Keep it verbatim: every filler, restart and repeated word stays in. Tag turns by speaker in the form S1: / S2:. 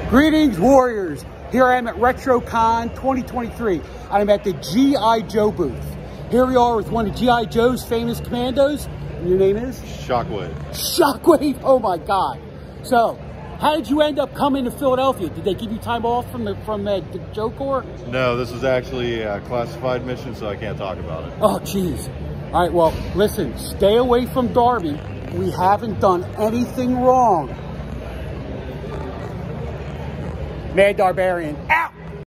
S1: Greetings, Warriors. Here I am at RetroCon twenty twenty-three. I'm at the G I Joe booth. Here we are with one of G I Joe's famous commandos. And your name is?
S2: Shockwave.
S1: Shockwave? Oh my God. So, how did you end up coming to Philadelphia? Did they give you time off from the from uh, the Joe Corps?
S2: No, this is actually a classified mission, so I can't talk about it.
S1: Oh, jeez. All right, well, listen, stay away from Darby. We haven't done anything wrong. Mad Barbarian.